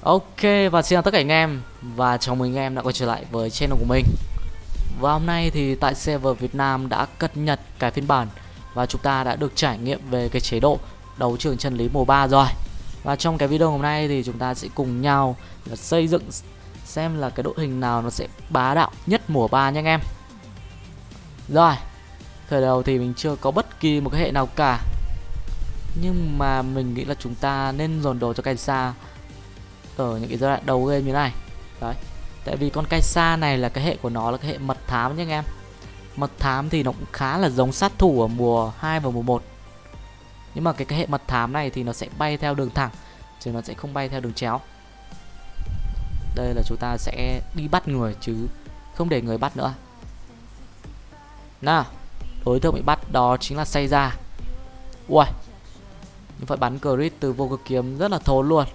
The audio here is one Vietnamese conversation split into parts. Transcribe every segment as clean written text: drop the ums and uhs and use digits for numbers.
Ok, và xin chào tất cả anh em và chào mừng anh em đã quay trở lại với channel của mình. Và hôm nay thì tại server Việt Nam đã cập nhật cái phiên bản và chúng ta đã được trải nghiệm về cái chế độ đấu trường chân lý mùa 3 rồi. Và trong cái video hôm nay thì chúng ta sẽ cùng nhau là xây dựng xem là cái đội hình nào nó sẽ bá đạo nhất mùa 3 nha anh em. Rồi, khởi đầu thì mình chưa có bất kỳ một cái hệ nào cả, nhưng mà mình nghĩ là chúng ta nên dồn đồ cho Kai'Sa ở những cái giai đoạn đầu game như này. Đấy, tại vì con Kai'Sa này là cái hệ của nó là cái hệ mật thám nhé anh em. Mật thám thì nó cũng khá là giống sát thủ ở mùa 2 và mùa 1. Nhưng mà cái hệ mật thám này thì nó sẽ bay theo đường thẳng, chứ nó sẽ không bay theo đường chéo. Đây là chúng ta sẽ đi bắt người chứ không để người bắt nữa. Nào, đối tượng bị bắt đó chính là Seiya. Ui, nhưng phải bắn crit từ vô cực kiếm rất là thốn luôn.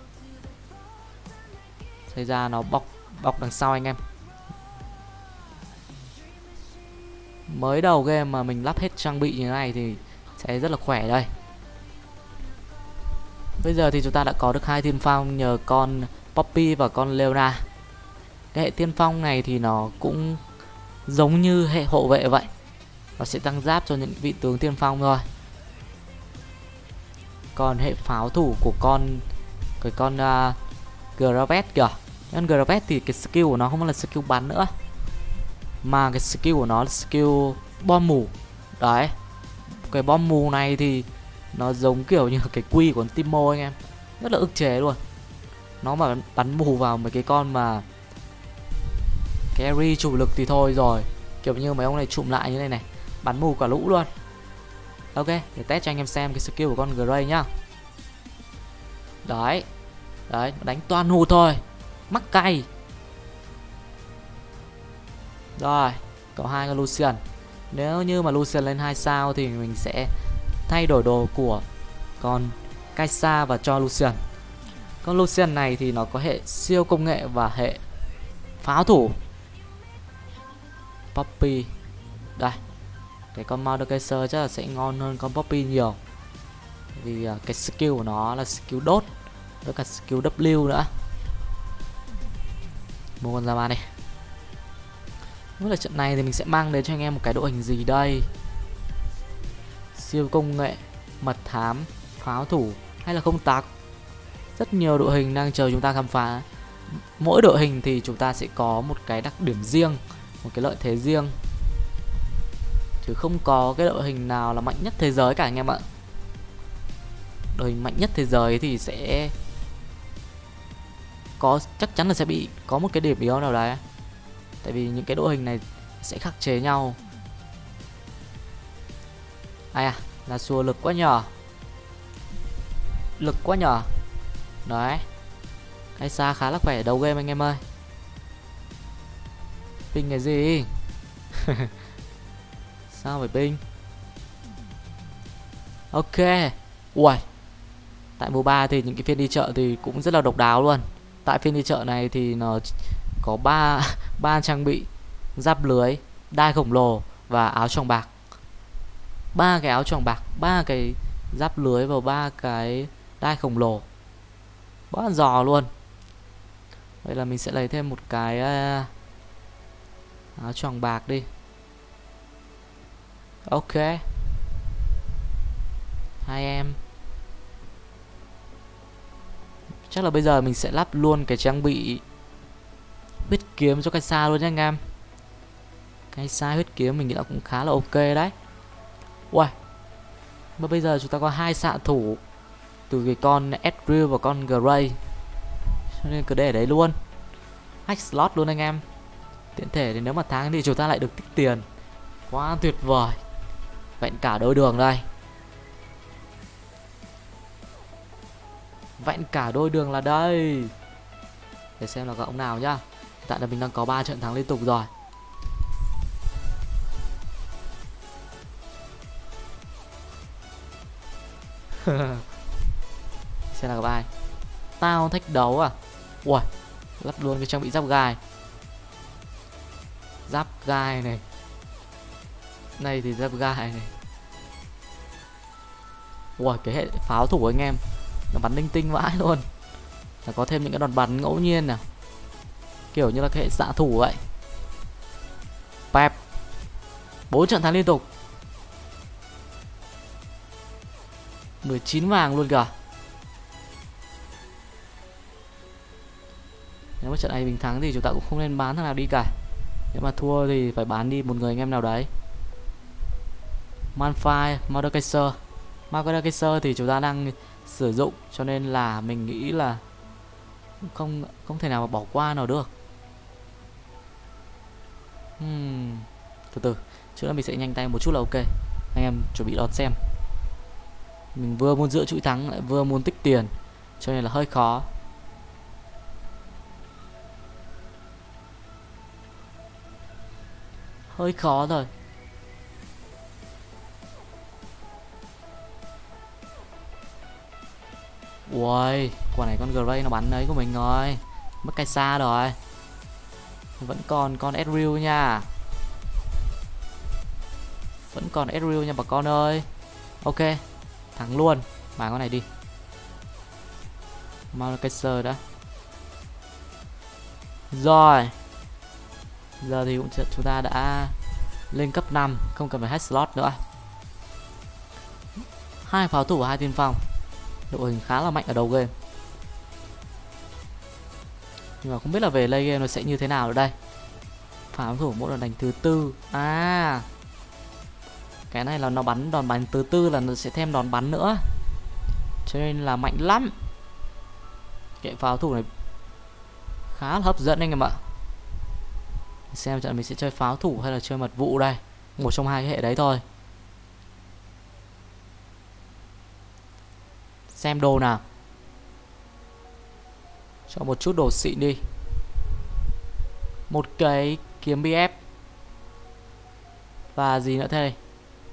Seiya nó bọc đằng sau anh em. Mới đầu game mà mình lắp hết trang bị như thế này thì sẽ rất là khỏe đây. Bây giờ thì chúng ta đã có được 2 tiên phong nhờ con Poppy và con Leona. Cái hệ tiên phong này thì nó cũng giống như hệ hộ vệ vậy, nó sẽ tăng giáp cho những vị tướng tiên phong thôi. Còn hệ pháo thủ của con Gravet kìa, con Gravet thì cái skill của nó không là skill bắn nữa, mà cái skill của nó là skill bom mù. Đấy, cái bom mù này thì nó giống kiểu như cái quy của con Timo anh em, rất là ức chế luôn. Nó mà bắn mù vào mấy cái con mà carry chủ lực thì thôi rồi, kiểu như mấy ông này trụm lại như này này, bắn mù cả lũ luôn. Ok, để test cho anh em xem cái skill của con Gray nhá. Đấy, đấy, đánh toàn hù thôi, mắc cay. Rồi, có 2 con Lucian. Nếu như mà Lucian lên 2 sao thì mình sẽ thay đổi đồ của con Kai'Sa và cho Lucian. Con Lucian này thì nó có hệ siêu công nghệ và hệ pháo thủ. Poppy. Đây, cái con Mordekaiser chắc là sẽ ngon hơn con Poppy nhiều, vì cái skill của nó là skill đốt với cả skill W nữa. Mua con Zama đi. Với là trận này thì mình sẽ mang đến cho anh em một cái đội hình gì đây? Siêu công nghệ, mật thám, pháo thủ hay là không tặc? Rất nhiều đội hình đang chờ chúng ta khám phá. Mỗi đội hình thì chúng ta sẽ có một cái đặc điểm riêng, một cái lợi thế riêng, chứ không có cái đội hình nào là mạnh nhất thế giới cả anh em ạ. Đội hình mạnh nhất thế giới thì sẽ chắc chắn là sẽ bị có một cái điểm yếu nào đấy, tại vì những cái đội hình này sẽ khắc chế nhau. Ai à, là xua lực quá nhờ, lực quá nhờ. Đấy, Kai'Sa khá là khỏe đầu game anh em ơi. Ping cái gì? Sao phải ping? Ok. Ui, tại mùa 3 thì những cái phiên đi chợ thì cũng rất là độc đáo luôn. Tại phiên đi chợ này thì nó có ba trang bị: giáp lưới, đai khổng lồ và áo choàng bạc. 3 cái áo choàng bạc, 3 cái giáp lưới và 3 cái đai khổng lồ, quá giò luôn. Vậy là mình sẽ lấy thêm một cái áo choàng bạc đi. Ok, hai em. Chắc là bây giờ mình sẽ lắp luôn cái trang bị huyết kiếm cho Kai'Sa luôn nha anh em. Kai'Sa huyết kiếm mình nghĩ là cũng khá là ok đấy. Ui, mà bây giờ chúng ta có 2 xạ thủ từ cái con Ezreal và con Gray, cho nên cứ để đấy luôn, hack slot luôn anh em. Tiện thể thì nếu mà thắng thì chúng ta lại được tích tiền, quá tuyệt vời. Vẹn cả đôi đường đây, vẹn cả đôi đường là đây. Để xem là có ông nào nhá. Tại là mình đang có 3 trận thắng liên tục rồi. Xem là gặp ai. Tao thách đấu à? Ui, lắp luôn cái trang bị giáp gai. Giáp gai này. Này thì giáp gai này. Ui, cái hệ pháo thủ của anh em nó bắn linh tinh vãi luôn. là có thêm những cái đòn bắn ngẫu nhiên nè, kiểu như là cái hệ xạ thủ vậy. Pep 4 trận thắng liên tục, 19 vàng luôn kìa. Nếu mà trận này mình thắng thì chúng ta cũng không nên bán thằng nào đi cả. Nếu mà thua thì phải bán đi một người anh em nào đấy. Manfai, Mordekaiser thì chúng ta đang sử dụng, cho nên là mình nghĩ là không thể nào mà bỏ qua nào được. Từ từ, trước đó mình sẽ nhanh tay một chút là ok. Anh em chuẩn bị đón xem. Mình vừa muốn giữ chuỗi thắng lại vừa muốn tích tiền, cho nên là hơi khó. Hơi khó rồi. Ui, quả này con Gray nó bắn ấy của mình rồi. Mất cái xa rồi. Vẫn còn con Ezreal nha. Vẫn còn Ezreal nha bà con ơi. Ok, thắng luôn. Bán con này đi. Mordekaiser đã. Rồi. Giờ thì chúng ta đã lên cấp 5, không cần phải hack slot nữa. 2 pháo thủ và 2 tiên phong. Đội hình khá là mạnh ở đầu game. Nhưng mà không biết là về late game nó sẽ như thế nào ở đây. Pháo thủ mỗi lần đánh thứ 4. À, cái này là nó bắn đòn bắn thứ 4 là nó sẽ thêm đòn bắn nữa, cho nên là mạnh lắm. Cái pháo thủ này khá là hấp dẫn anh em ạ. Xem trận mình sẽ chơi pháo thủ hay là chơi mật vụ đây. Một trong hai cái hệ đấy thôi. Xem đồ nào. Cho một chút đồ xịn đi. Một cái kiếm BF. Và gì nữa thế này.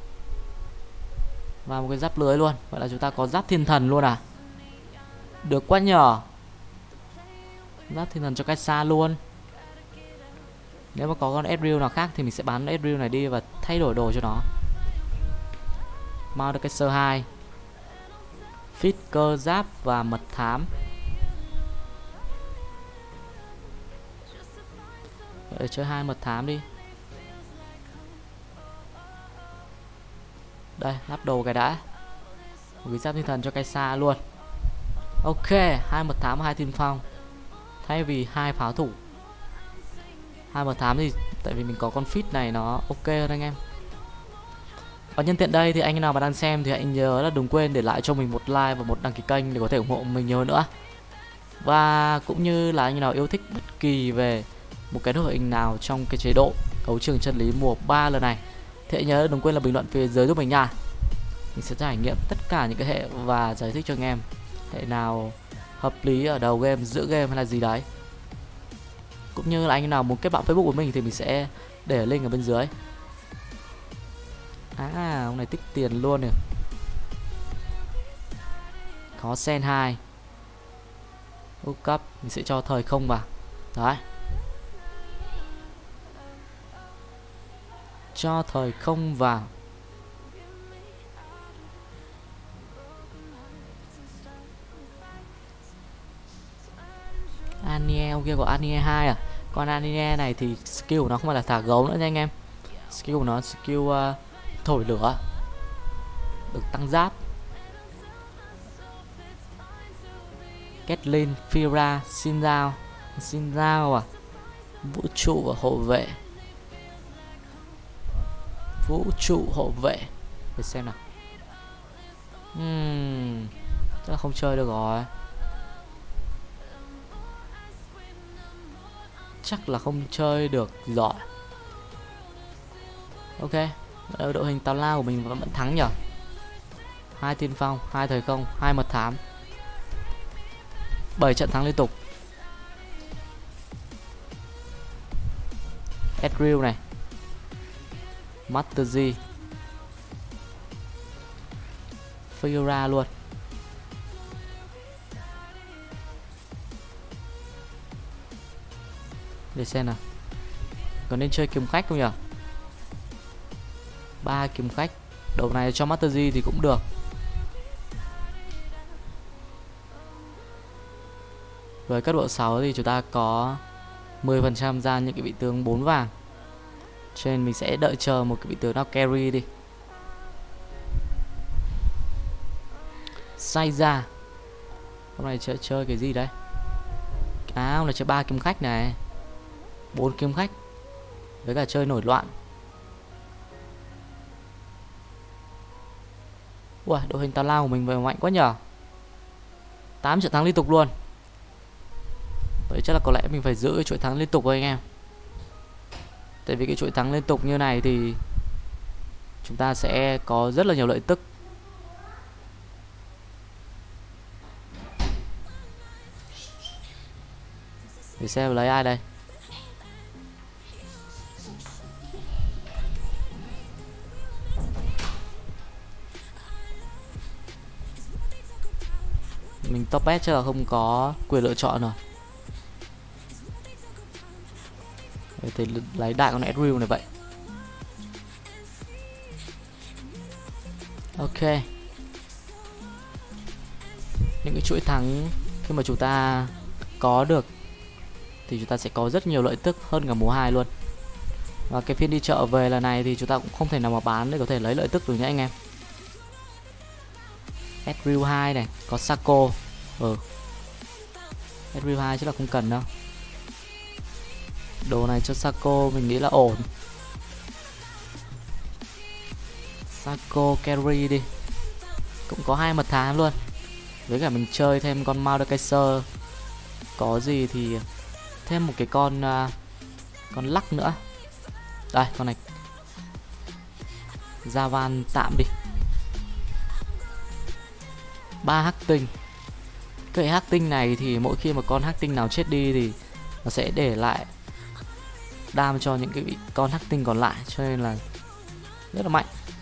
Và một cái giáp lưới luôn. Vậy là chúng ta có giáp thiên thần luôn à. Được quá nhờ. Giáp thiên thần cho cái xa luôn. Nếu mà có con Ezreal nào khác thì mình sẽ bán Ezreal này đi và thay đổi đồ cho nó. Mordekaiser 2. Fit cơ giáp và mật thám. Vậy chơi 2 mật thám đi. Đây, lắp đồ cái đã. Một cái giáp thiên thần cho cái xa luôn. Ok, 2 mật thám và 2 tiên phong. Thay vì 2 pháo thủ. 2 mật thám thì tại vì mình có con fit này nó ok hơn anh em. Và nhân tiện đây thì anh nào mà đang xem thì hãy nhớ là đừng quên để lại cho mình một like và một đăng ký kênh để có thể ủng hộ mình nhiều nữa. Và cũng như là anh nào yêu thích bất kỳ về một cái đội hình nào trong cái chế độ đấu trường chân lý mùa 3 lần này thì hãy nhớ đừng quên là bình luận phía dưới giúp mình nha. Mình sẽ trải nghiệm tất cả những cái hệ và giải thích cho anh em hệ nào hợp lý ở đầu game, giữa game hay là gì đấy. Cũng như là anh nào muốn kết bạn Facebook của mình thì mình sẽ để link ở bên dưới. À, ông này tích tiền luôn nè. Có Sen 2. Úp cấp, mình sẽ cho thời không vào. Đấy. Cho thời không vào. Anie, ông kia có Anie 2 à. Còn Anie này thì skill của nó không phải là thả gấu nữa nha anh em. Skill của nó skill thổi lửa. Được tăng giáp. Caitlyn, Fira, Xin Giao à. Vũ trụ và hộ vệ. Vũ trụ hộ vệ. Để xem nào. Chắc là không chơi được rồi. Chắc là không chơi được rồi. Ok, đội hình tào lao của mình vẫn thắng nhỉ. 2 tiên phong, 2 thời không, 2 mật thám, 7 trận thắng liên tục. Ezreal này, Master Yi, Fira luôn. Để xem nào, có nên chơi kiếm khách không nhỉ? 3 kiếm khách. Đầu này cho Master Yi thì cũng được. Với cấp độ 6 thì chúng ta có 10% ra những cái vị tướng 4 vàng. Cho nên mình sẽ đợi chờ một cái vị tướng nào carry đi. Sai ra. Hôm nay chơi cái gì đấy? Hôm nay chơi 3 kiếm khách này, 4 kiếm khách, với cả chơi nổi loạn. Ui, đội hình tào lao của mình về mạnh quá nhở. 8 trận thắng liên tục luôn. Vậy chắc là có lẽ mình phải giữ cái chuỗi thắng liên tục thôi anh em. Tại vì cái chuỗi thắng liên tục như này thì chúng ta sẽ có rất là nhiều lợi tức. Để xem lấy ai đây. Mình top bet chắc là không có quyền lựa chọn rồi. Thì lấy đại con Ezreal này vậy. Ok. Những cái chuỗi thắng khi mà chúng ta có được thì chúng ta sẽ có rất nhiều lợi tức hơn cả mùa 2 luôn. Và cái phiên đi chợ về lần này thì chúng ta cũng không thể nào mà bán để có thể lấy lợi tức được nhé anh em. Ezreal 2 này, có Shaco. Ezreal 2 chắc là không cần đâu. Đồ này cho Shaco mình nghĩ là ổn. Shaco carry đi. Cũng có 2 mật thám luôn. Với cả mình chơi thêm con Mordekaiser. Có gì thì thêm một cái con lắc nữa. Đây, con này Javan tạm đi. 3 hắc tinh. Cái hắc tinh này thì mỗi khi mà con hắc tinh nào chết đi thì nó sẽ để lại đam cho những cái con hắc tinh còn lại, cho nên là rất là mạnh.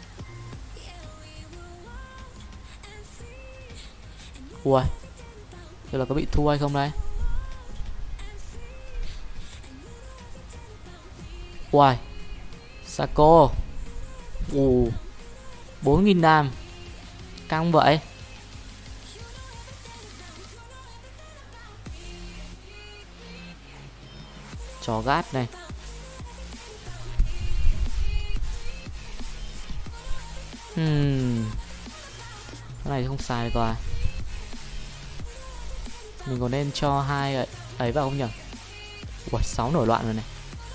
Ui, đây là có bị thua hay không đây? Ui, Shaco. 4.000 đam. Căng vậy. Chó gát này. Cái này không xài được rồi. Mình có nên cho hai ấy vào không nhỉ? Ui, 6 nổi loạn rồi này.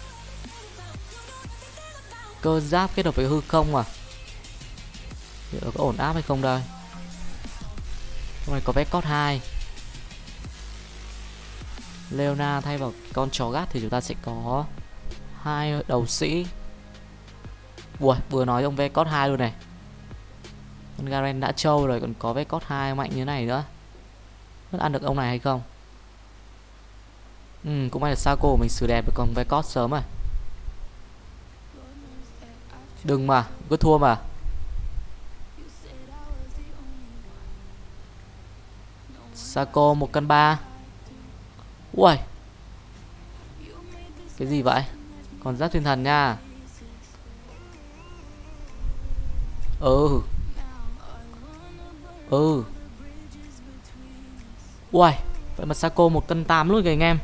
Cơ giáp kết hợp với hư không à? Liệu có ổn áp hay không đây? Hôm nay có Vecot 2. Leona thay vào con chó gát thì chúng ta sẽ có 2 đầu sĩ. Ui, vừa nói ông Vecot 2 luôn này. Con Garen đã trâu rồi, còn có Vecot 2 mạnh như thế này nữa. Nó ăn được ông này hay không? Cũng may là Shaco của mình xử đẹp được con Vecot sớm rồi. Đừng mà, cứ thua mà. Shaco 1 cân 3. Ui, cái gì vậy? Còn giáp thiên thần nha. Ui, vậy mà Shaco 1 cân 8 luôn kìa anh em.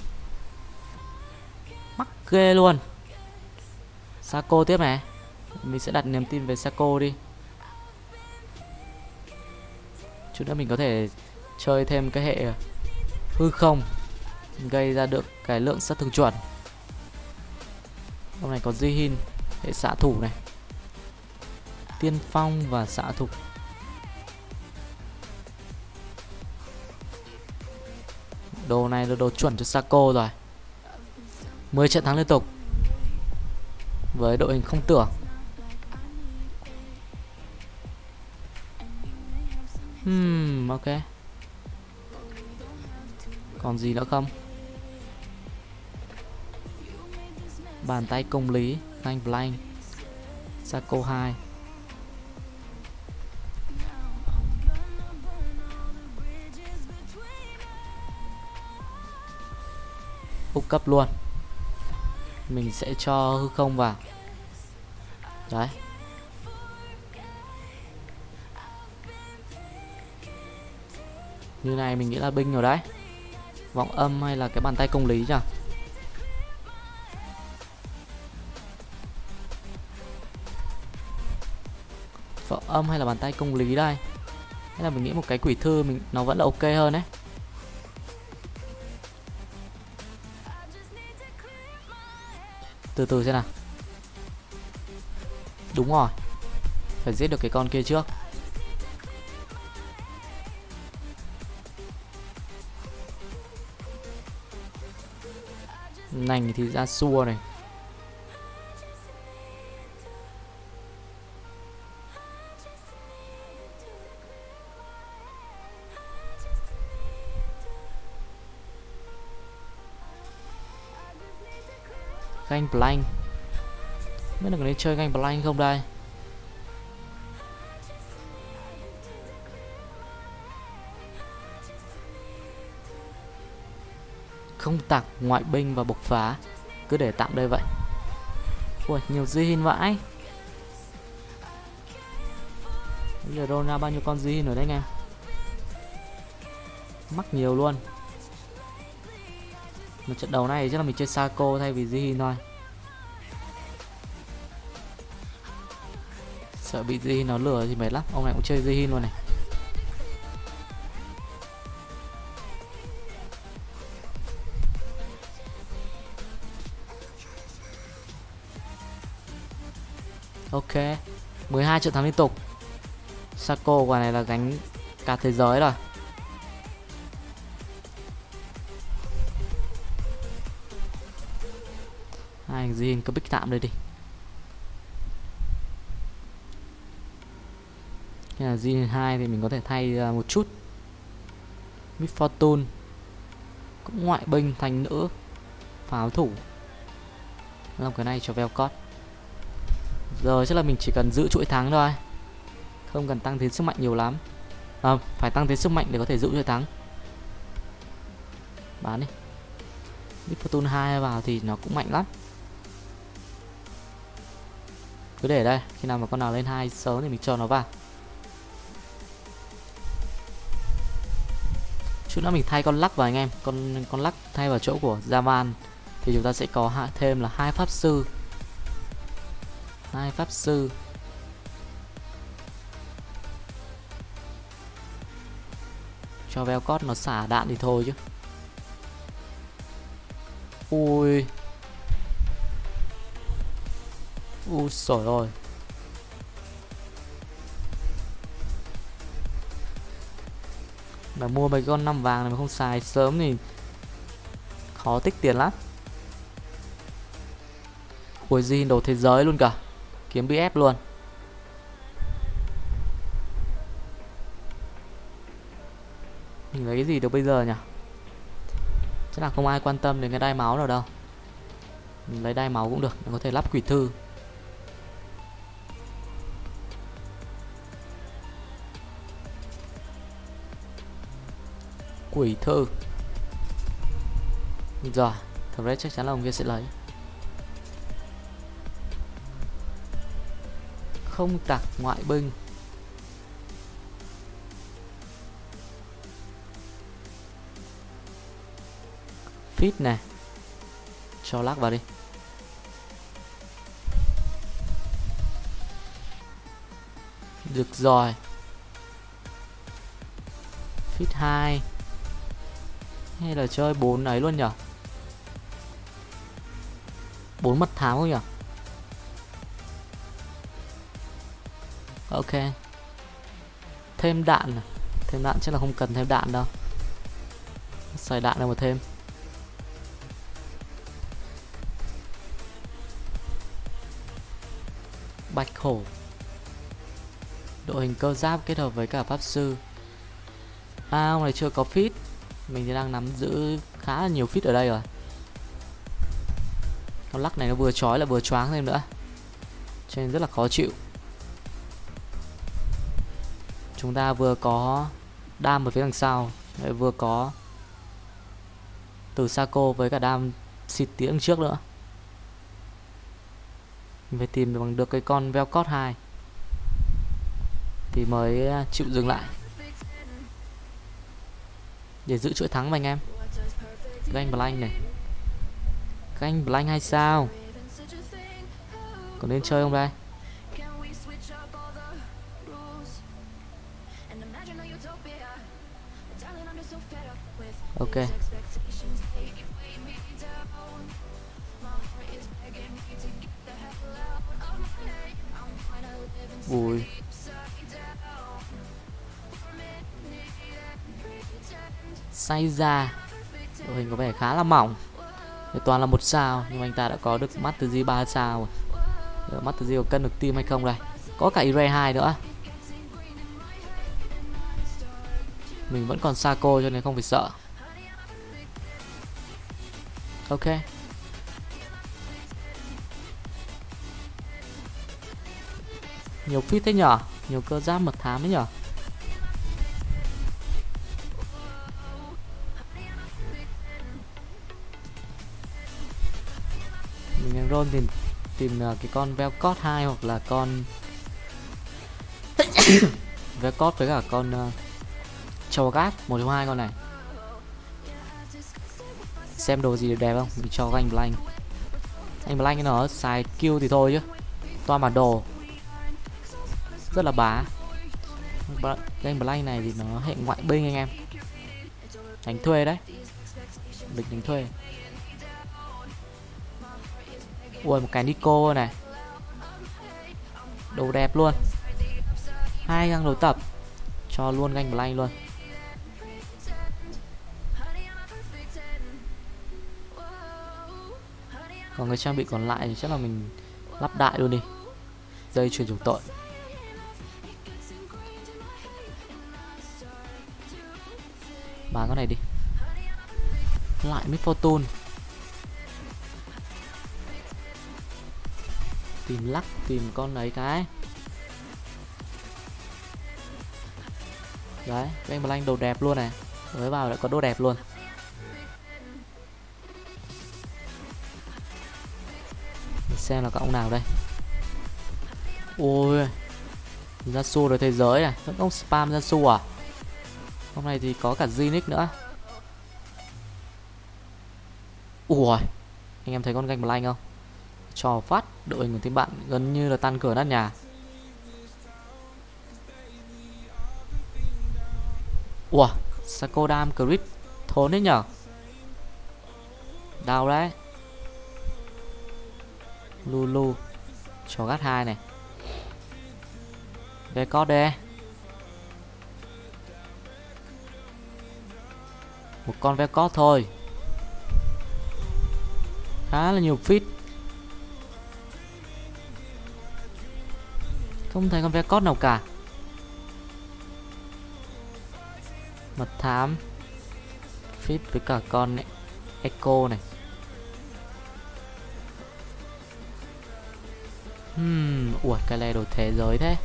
Mắc ghê luôn. Shaco tiếp này. Mình sẽ đặt niềm tin về Shaco đi. Chút nữa mình có thể chơi thêm cái hệ hư không, gây ra được cái lượng sát thương chuẩn. Hôm nay có Jihin, hệ xạ thủ này, tiên phong và xạ thủ. Đồ này là đồ chuẩn cho Shaco rồi. 10 trận thắng liên tục với đội hình không tưởng. Ok. Còn gì nữa không? Bàn tay công lý, Thanh Blank, Shaco 2. Úp cấp luôn. Mình sẽ cho hư không vào. Đấy. Như này mình nghĩ là binh rồi đấy. Vọng âm hay là cái bàn tay công lý nhỉ? Vọng âm hay là bàn tay công lý đây? Thế là mình nghĩ một cái quỷ thư nó vẫn là ok hơn đấy. Từ từ xem nào. Đúng rồi, phải giết được cái con kia trước. Nành thì ra xua này. Ganh blank. Biết là có nên chơi ganh blank không đây? Không tặc, ngoại binh và bộc phá. Cứ để tạm đây vậy. Ui, nhiều Zihin vãi. Bây giờ roll ra bao nhiêu con Zihin rồi đấy anh em? Mắc nhiều luôn. Một trận đầu này chắc là mình chơi Sako thay vì Zihin thôi. Sợ bị Zihin nó lừa thì mệt lắm. Ông này cũng chơi Zihin luôn này. Ok, 12 trận thắng liên tục. Sako quả này là gánh cả thế giới rồi. Hai Zihin cứ pick tạm đây đi. Khi là Zihin 2 thì mình có thể thay một chút. Miss Fortune cũng ngoại binh thành nữ pháo thủ. Làm cái này cho Velcott. Giờ chắc là mình chỉ cần giữ chuỗi thắng thôi, không cần tăng thêm sức mạnh nhiều lắm. Phải tăng thêm sức mạnh để có thể giữ chuỗi thắng. Bán đi. Miss Fortune 2 vào thì nó cũng mạnh lắm. Cứ để đây, khi nào mà con nào lên 2 sớm thì mình cho nó vào. Chút nữa mình thay con lắc vào anh em. Con lắc thay vào chỗ của Zaman thì chúng ta sẽ có thêm là 2 pháp sư. 2 pháp sư. Cho Velcott nó xả đạn thì thôi chứ. Ui. Ui xổi rồi. Mà mua mấy con 5 vàng này mà không xài sớm thì khó tích tiền lắm. Ui gì đồ thế giới luôn cả. Kiếm BF luôn. Mình lấy cái gì được bây giờ nhỉ? Chắc là không ai quan tâm đến cái đai máu nào đâu. Mình lấy đai máu cũng được, mình có thể lắp quỷ thư. Quỷ thư. Rồi, thread chắc chắn là ông kia sẽ lấy. Không tặc ngoại binh. Fit này. Cho lắc vào đi. Được rồi. Fit 2. Hay là chơi 4 ấy luôn nhở? 4 mật thám không nhở? Ok. Thêm đạn à? Thêm đạn chắc là không cần thêm đạn đâu. Xài đạn đâu mà thêm. Bạch hổ. Đội hình cơ giáp kết hợp với cả pháp sư. Ông này chưa có fit. Mình thì đang nắm giữ khá là nhiều fit ở đây rồi. Con lắc này nó vừa chói lại vừa choáng thêm nữa, cho nên rất là khó chịu. Chúng ta vừa có đam ở phía đằng sau, lại vừa có từ Sako với cả đam xịt tiếng trước nữa. Mình phải tìm bằng được cái con Velcott 2 thì mới chịu dừng lại để giữ chuỗi thắng mà anh em. Ganh Blank này. Ganh Blank hay sao? Có nên chơi không đây? Ok. Ui. Say ra. Đội hình có vẻ khá là mỏng. Thì toàn là 1 sao, nhưng anh ta đã có được Master Yi 3 sao. Master Yi có cân được team hay không đây? Có cả Ire 2 nữa. Mình vẫn còn Sako cho nên không phải sợ. Ok. Nhiều fit thế nhở, nhiều cơ giáp mật thám đấy nhở. Mình đang roll tìm cái con Velcot 2 hoặc là con Velcot với cả con Cho'Gath, một trong hai con này. Xem đồ gì đẹp không? Mình cho anh Blank. Anh Blank nó xài kill thì thôi chứ toàn bản đồ rất là bá. Anh Blank này thì nó hệ ngoại binh anh em. Đánh thuê đấy. Địch đánh thuê. Ui, một cái Nico này. Đồ đẹp luôn. 2 găng đối tập. Cho luôn ganh Blank luôn. Còn cái trang bị còn lại thì chắc là mình lắp đại luôn đi. Dây chuyền trùng tội. Bán con này đi. Lại Miss Fortune. Tìm lắc, tìm con ấy cái. Đấy, cái Blank đồ đẹp luôn này. Mới vào đã có đồ đẹp luôn. Mình xem là có ông nào đây. Ôi, Yasuo đời thế giới này. Vẫn ông spam Yasuo à? Hôm nay thì có cả Zinix nữa. Ui, anh em thấy con ganh Blank không? Cho phát đội hình của team bạn gần như là tan cửa nát nhà. Ủa, Sakodam crit thốn đấy nhở. Đau đấy. Lulu Cho'Gath 2 này. Velcot đây. Một con Velcot thôi. Khá là nhiều fit. Không thấy con Velcot nào cả. Mật thám fit với cả con này. Echo này. Ui, cái này đồ thế giới thế.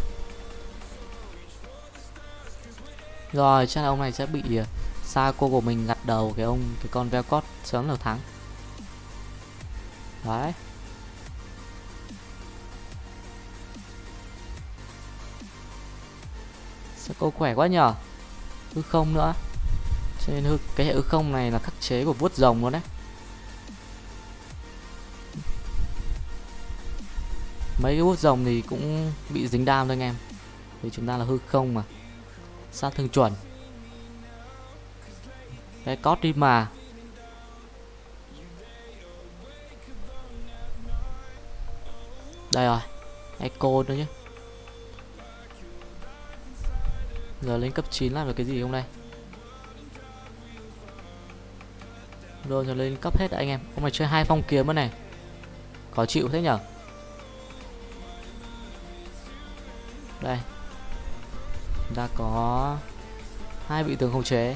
Rồi, chắc là ông này sẽ bị Sako của mình gặt đầu cái con Velcot sớm là thắng. Đấy. Sako khỏe quá nhờ. Hư không nữa. Cho nên cái hệ hư không này là khắc chế của vuốt rồng luôn đấy. Mấy cái vuốt rồng thì cũng bị dính đam thôi anh em. Vì chúng ta là hư không mà. Sát thương chuẩn. Cái cót đi mà. Đây rồi. Echo nữa chứ. Giờ lên cấp 9 làm được cái gì không đây? Rồi giờ lên cấp hết anh em. Ông này chơi 2 phong kiếm nữa này. Khó chịu thế nhở. Đây. Chúng ta có 2 vị tướng khống chế.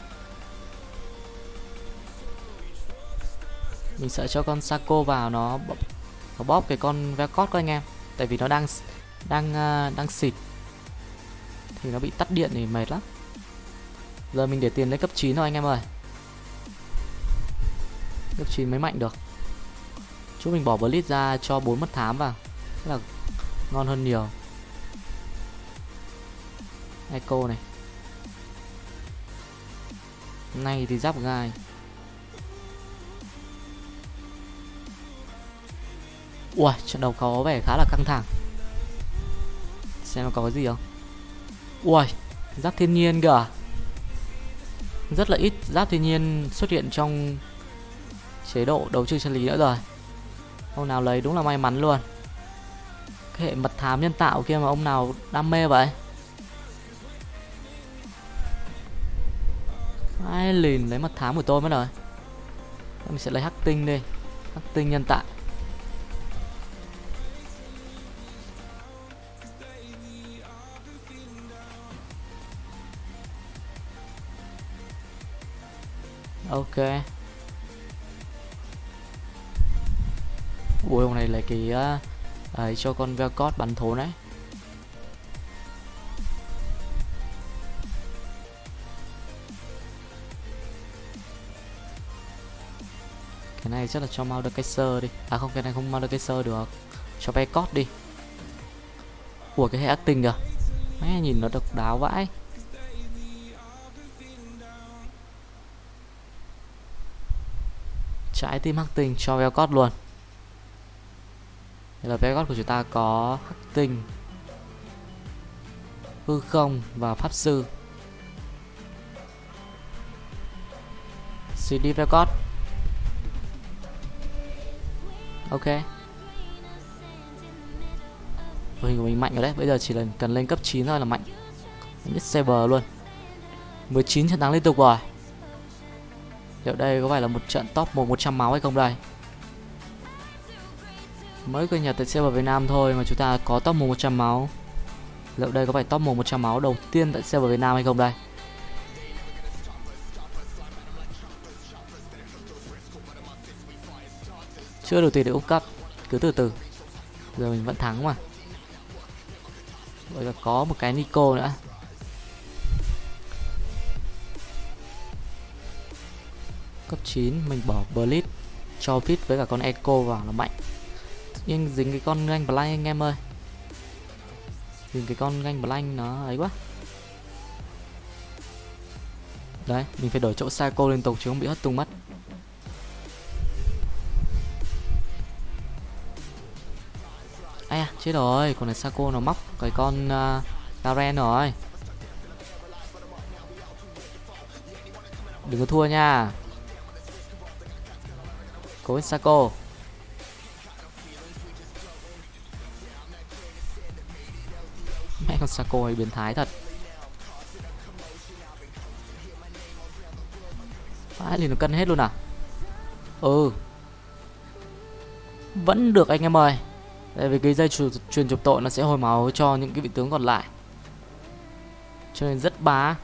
Mình sẽ cho con Sako vào nó bóp cái con Velcot của anh em. Tại vì nó đang xịt. Thì nó bị tắt điện thì mệt lắm. Giờ mình để tiền lên cấp 9 thôi anh em ơi. Cấp 9 mới mạnh được. Chúng mình bỏ Blitz ra cho 4 mất thám vào. Thế là ngon hơn nhiều. Echo này. Này thì giáp gai. Ui, trận đấu có vẻ khá là căng thẳng. Xem nó có cái gì không. Ui, giáp thiên nhiên kìa. Rất là ít giáp thiên nhiên xuất hiện trong chế độ đấu trường chân lý nữa rồi. Ông nào lấy đúng là may mắn luôn. Cái hệ mật thám nhân tạo kia mà ông nào đam mê vậy. Ai lìn lấy mật thám của tôi mất rồi. Mình sẽ lấy hắc tinh đi. Hắc tinh nhân tạo. Ok. Ui, ông này lấy cái ấy cho con Velcot bắn thốn đấy. Cái này chắc là cho Mordekaiser đi. À không, cái này không Mordekaiser được. Cho Velcot đi. Ủa, cái hệ ác tinh kìa. Mẹ nhìn nó độc đáo vãi. Trái tim hắc tinh cho Velcot luôn. Đây là Velcot của chúng ta có hắc tinh, hư không và pháp sư. CD Velcot. Ok. Đội hình của mình mạnh rồi đấy. Bây giờ chỉ cần lên cấp 9 thôi là mạnh nhất server luôn. 19 trận thắng liên tục rồi. Liệu đây có phải là một trận top 100 máu hay không đây? Mới cập nhật tại server Việt Nam thôi mà chúng ta có top 100 máu. Liệu đây có phải top 100 máu đầu tiên tại server Việt Nam hay không đây? Chưa đủ tiền để úp cấp. Cứ từ từ. Giờ mình vẫn thắng mà. Bây giờ có một cái Nico nữa. Cấp 9 mình bỏ Blitz cho fit với cả con Echo vào là mạnh. Nhưng dính cái con Ganh Blank anh em ơi. Dính cái con Ganh Blank nó ấy quá. Đấy, mình phải đổi chỗ Psycho liên tục chứ không bị hất tung mất. Ai à, chết rồi, con này Psycho nó móc cái con Garen rồi. Đừng có thua nha. Cố lên Psycho. Mẹ con Psycho ấy biến thái thật. Vãi thì nó cân hết luôn à? Ừ. Vẫn được anh em ơi. Tại vì cái dây truyền chụp tội nó sẽ hồi máu cho những cái vị tướng còn lại. Cho nên rất bá.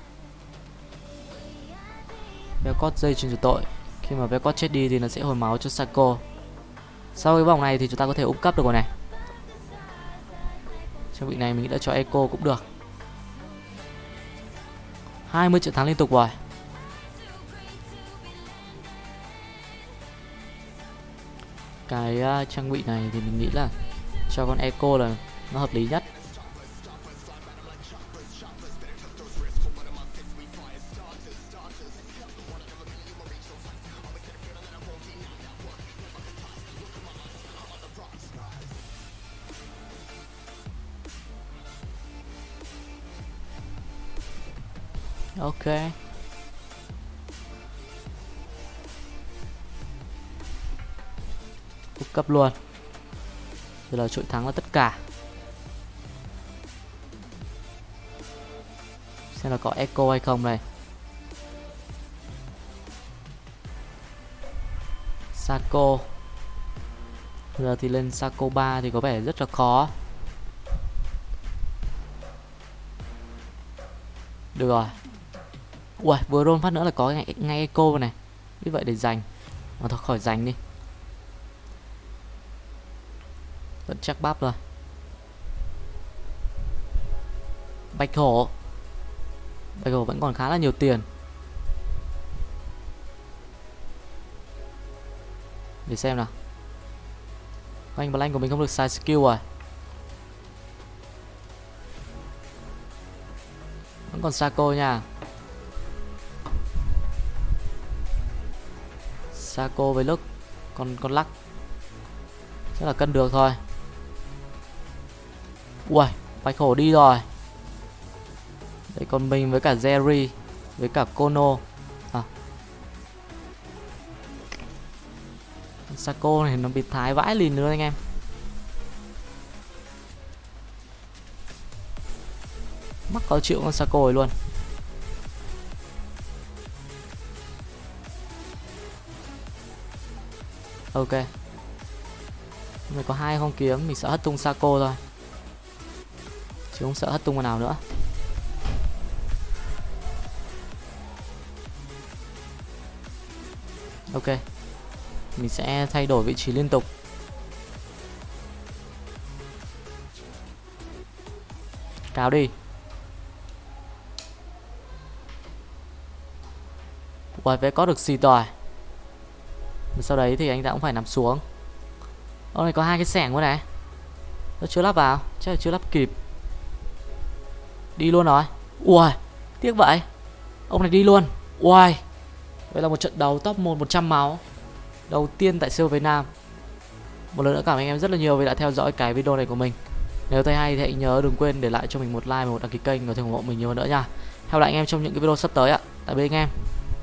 Velcot dây truyền chụp tội. Khi mà Velcot chết đi thì nó sẽ hồi máu cho Psycho. Sau cái vòng này thì chúng ta có thể úp cấp được rồi này. Trong vị này mình đã cho Echo cũng được. 20 trận thắng liên tục rồi. Cái trang bị này thì mình nghĩ là cho con Echo là nó hợp lý nhất. Ok. Úp cấp luôn. Rồi là trội thắng là tất cả. Xem là có Echo hay không này. Sako. Giờ thì lên Sako 3 thì có vẻ rất là khó. Được rồi. Ui, vừa roll phát nữa là có ngay Echo này. Như vậy để giành. Mà thôi khỏi giành đi. Vẫn chắc bắp rồi. Bạch hổ. Bạch hổ vẫn còn khá là nhiều tiền. Để xem nào. Anh Blank của mình không được xài skill rồi. Vẫn còn Sako nha. Sako với lúc con lắc. Chắc là cân được thôi. Ui, bạch hổ đi rồi. Đây còn mình với cả Jerry, với cả Kono. Sako này nó bị thái vãi lìn nữa anh em. Mắc khó chịu con Sako ấy luôn. Ok. Mình có 2 con kiếm, mình sợ hất tung Sako thôi, chứ không sợ hất tung con nào nữa. Ok. Mình sẽ thay đổi vị trí liên tục. Cáo đi. Ui, vé có được xì tỏi. Sau đấy thì anh ta cũng phải nằm xuống. Ông này có 2 cái xẻng quá này. Nó chưa lắp vào, chắc là chưa lắp kịp. Đi luôn rồi. Ui, tiếc vậy. Ông này đi luôn. Ui, vậy là một trận đấu top 1 100 máu đầu tiên tại server Việt Nam. Một lần nữa cảm ơn anh em rất là nhiều vì đã theo dõi cái video này của mình. Nếu thấy hay thì hãy nhớ đừng quên để lại cho mình một like và một đăng ký kênh và ủng hộ mình nhiều hơn nữa nha. Hẹn gặp lại anh em trong những cái video sắp tới ạ. Tạm biệt anh em.